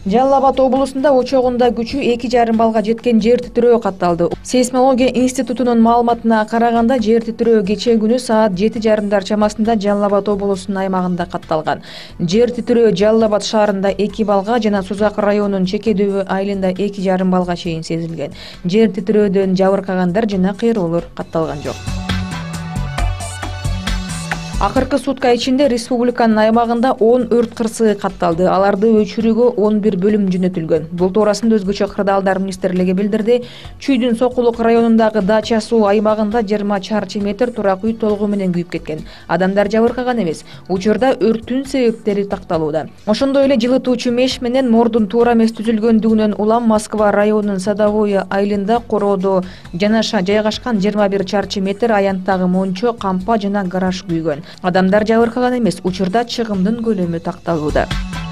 Жалал Абад облусунда учогунда күчү 2,5 балга жеткен жер титирөө катталды. Сейсмология институтунун маалыматына караганда жер титирөө кечээ күнү саат 7:30 чамасында Жалал Абад облусунун аймагында катталган. Жер титирөө Жалал Абад шаарында 2 балга жана Сузак районунун Чекедөбү айылында 2,5 балга чейин сезилген. Жер титирөөдөн жабыркагандар жана кыйроолор катталган жок. Акыркы сутка ичинде республиканын аймагында 10 өрт кырсыгы катталды. Аларды өчүрүүгө 11 бөлүм жөнөтүлгөн. Бул туурасында өзгөчө кырдаалдар министрлиги билдирди. Чүйдүн Сокулук районундагы дача суу аймагында 20 чарчы метр турак үй толугу менен күйүп кеткен. Адамдар жабыркаган эмес. Учурда өрттүн себептери такталууда. Ошондой эле жылытуучу меш менен мордун туура эмес түзүлгөндүгүнөн улам Москва районунун Садовое айылында короодо жанаша жайгашкан 21 чарчы метр аянттагы мончо, кампа жана гараж күйгөн. Адамдар жабыркаган эмес, учурда чыгымдын көлөмү такталууда.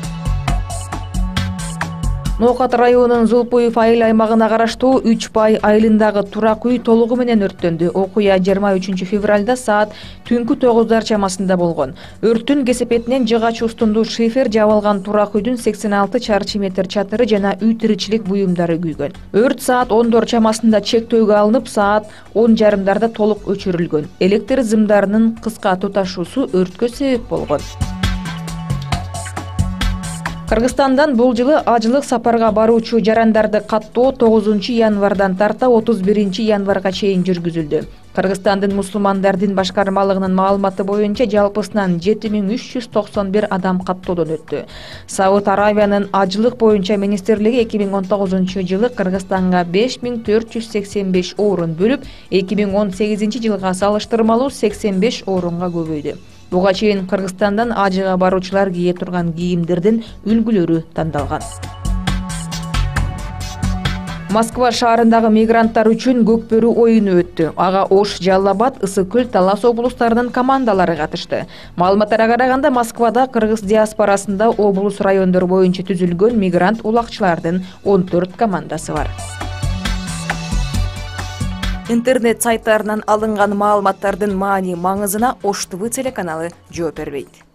Ноокат районунун Зулпуев айыл аймагына караштуу 3 бай айылындагы турак үй толугу менен өрттөндү. Окуя 23 февралда саат түнкү 9 чамасында болгон. Өрттүн кесепетинен жыгач устунду шифер жабылган турак үйдүн 86 чарчы метр чатыры жана үй тиричилик буюмдары күйгөн. Өрт саат 14 чамасында чектөөгө алынып, саат 10:30 толук өчүрүлгөн. Электр зымдарынын кыска туташуусу өрткө себеп болгон. Кыргызстандан бул жылы ажылык сапарга баруучу жарандарды каттоо 9 январдан тарта 31 январга чейин жүргүзүлдү. Кыргызстандын мусулмандар дин башкармалыгынын маалыматы боюнча жалпысынан 7391 адам каттоодон өттү. Сауд Аравиянын ажылык боюнча министрлиги 2019 жылы Кыргызстанга 5485 орун бөлүп, 2018 жылга салыштырмалуу 85 орунга көбөйдү. Буга чейин Кыргызстандан ажыга баруучулар кие турган кийимдердин үлгүлөрү тандалган. Москва шаарындагы мигранттар үчүн көкбөрү оюну өттү. Ага Ош, Жалал Абад, Ысык Көл, Талас облустарынын командалары катышты. Маалыматтарга караганда Москвада кыргыз диаспорасында облус райондор боюнча түзүлгөн мигрант улакчылардын 14 командасы бар. Интернет сайттарынан алынган маалыматтардын маани маңызына Ош ТВ телеканалы жооп бербейт.